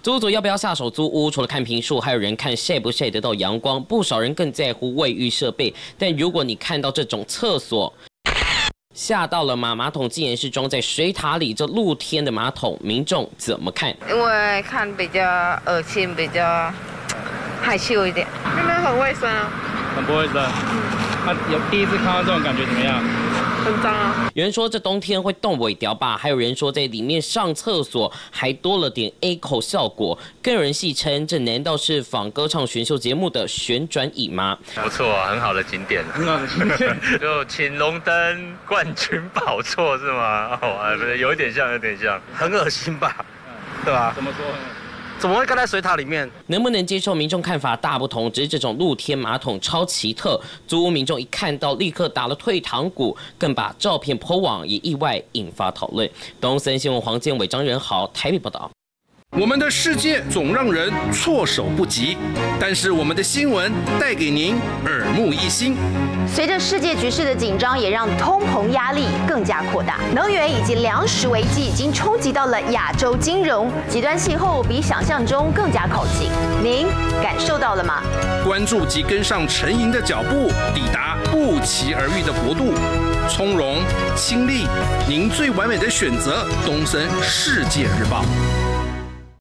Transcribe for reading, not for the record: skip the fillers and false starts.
租屋族要不要下手租屋？除了看坪数，还有人看晒不晒得到阳光，不少人更在乎卫浴设备。但如果你看到这种厕所，吓到了吗？马桶竟然是装在水塔里，这露天的马桶，民众怎么看？ 因为看比较恶心，比较害羞一点。那边很卫生啊， 很不卫生。有第一次看到这种感觉怎么样？ 很脏啊。 有人说这冬天会冻尾掉吧，还有人说在里面上厕所还多了点 A 口效果，更有人戏称这难道是仿歌唱选秀节目的旋转椅吗？ 不错啊，很好的景点， 很好的景点， 就青龙灯冠军宝座是吗？哦，有一点像，有点像， 很恶心吧？对吧？ 怎么说？ 怎么会盖在水塔里面？ 能不能接受民众看法大不同，只是这种露天马桶超奇特，租屋民众一看到立刻打了退堂鼓，更把照片 po 网，也意外引发讨论。东森新闻黄建伟、张仁豪台北报道。 我们的世界总让人措手不及，但是我们的新闻带给您耳目一新。 随着世界局势的紧张，也让通膨压力更加扩大。能源以及粮食危机已经冲击到了亚洲金融，极端气候比想象中更加靠近。您感受到了吗？ 关注及跟上陈莹的脚步，抵达不期而遇的国度，从容亲历，您最完美的选择。东森世界日报。